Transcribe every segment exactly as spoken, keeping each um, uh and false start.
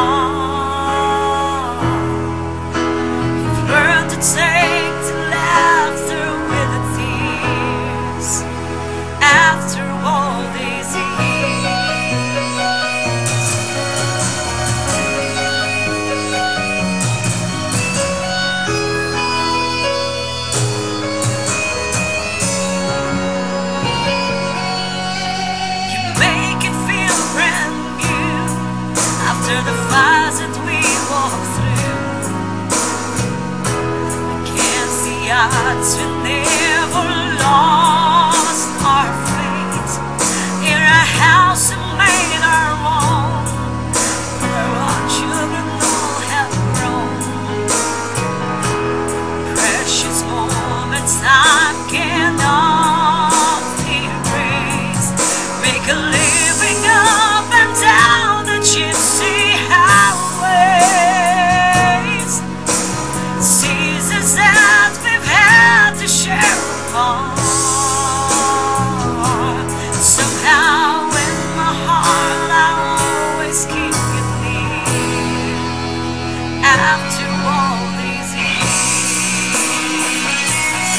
You've learned to take the laughter with the tears after all these years. You make it feel brand new after the fires that we walk through. I can't see odds, we never lost our faith in a house that made our own, where our children all have grown. Precious moments time cannot erase. Make a living up and down the gypsy highways. Seasons that we've had to share apart. Somehow in my heart I'll always keep you near after all these years.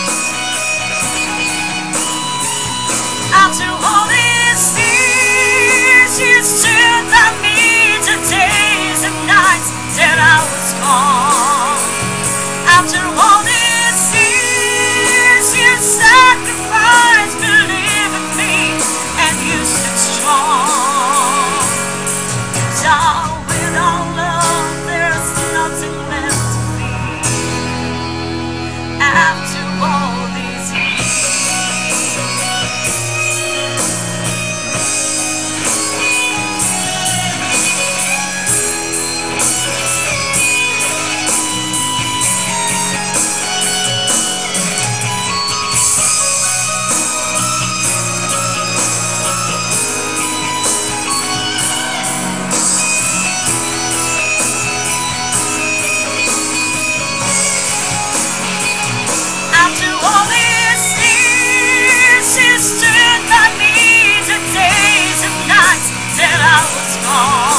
After all these years, you stood by me the days and nights that I was gone. After all these years, you sacrificed, believe in me, and you stood strong. Down without love, there's nothing left to feel. After all these years. After all these years, you stood by me the days and nights that I was gone.